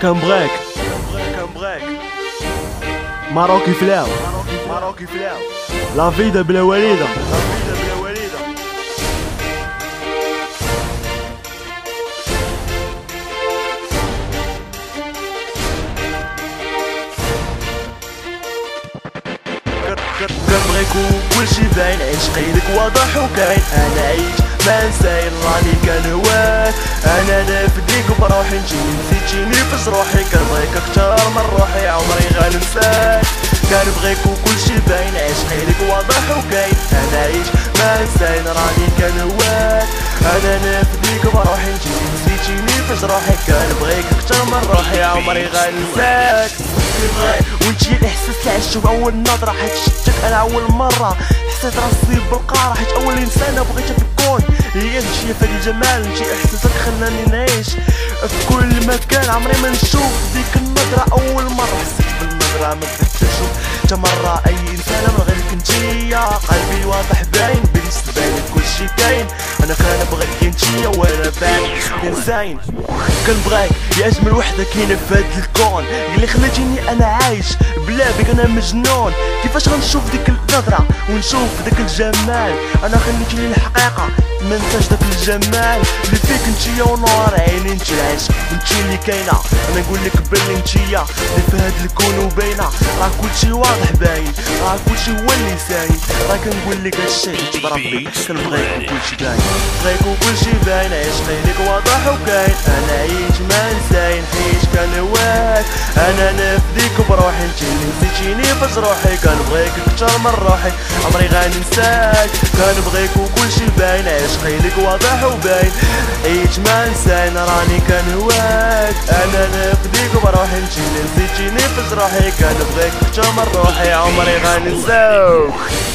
كنبغيك ماروكي فلاو لا فيدا بلا وليدة كنبغيك وكلشي باين، عشقي لك واضح وكاين، انا عايش ما نساين راني كنهواك، انا نفديك بروحي نجي نسيتيني في جروحي، كنبغيك اكتر من روحي عمري غننساك، كنبغيك وكلشي باين، عشقي لك واضح وكاين، انا عايش ما نساين راني كنهواك، انا نفديك بروحي نجي نسيتيني في جروحي، كنبغيك اكتر من روحي عمري غننساك، وانتي الاحساس اللي عشتو اول نظرة، حيت شفتك انا اول مرة حسيت راسي بالقارة، حيت اول انسانة بغيتها في الكون هي انتي، فهاد الجمال انتي احساسك خلاني نعيش في كل مكان، عمري ما نشوف ديك النظرة اول مرة، حسيت بالنظرة ما بغيتش نشوف حتى مرة اي انسانة من غيرك انتيا، قلبي واضح باين بالنسبة لك كلشي كاين، انا كنبغيك انتيا وانا باين انسان، كنبغيك يا اجمل وحدة كاينة في هاد الكون، اللي خليتيني انا عايش بلا بك انا مجنون، كيفاش غنشوف ديك النظرة ونشوف داك الجمال، انا خليتيني الحقيقة منساش داك الجمال اللي فيك انتيا ونور عيني، انتي العشق وانتي اللي كاينة، انا نقولك بلي انتيا اللي في هاد الكون وباينة، راه كلشي واضح باين، راه كلشي هو اللي ساين، راه كنقولك هادشي انتي بربي، كنبغيك وكلشي باين، بغيك وكلشي باين، عشقي ليك واضح وكاين، انا عايش ما نساين حيت كنهواك، انا نفديك بروحي انتي اللي نسيتيني في جروحي، كنبغيك اكتر من روحي عمري غننساك، كنبغيك وكلشي باين، عشقي ليك واضح وباين، عيش ما نساين راني كنهواك، انا نفديك بروحي انتي اللي نسيتيني في جروحي، كنبغيك اكتر من روحي عمري غننساك.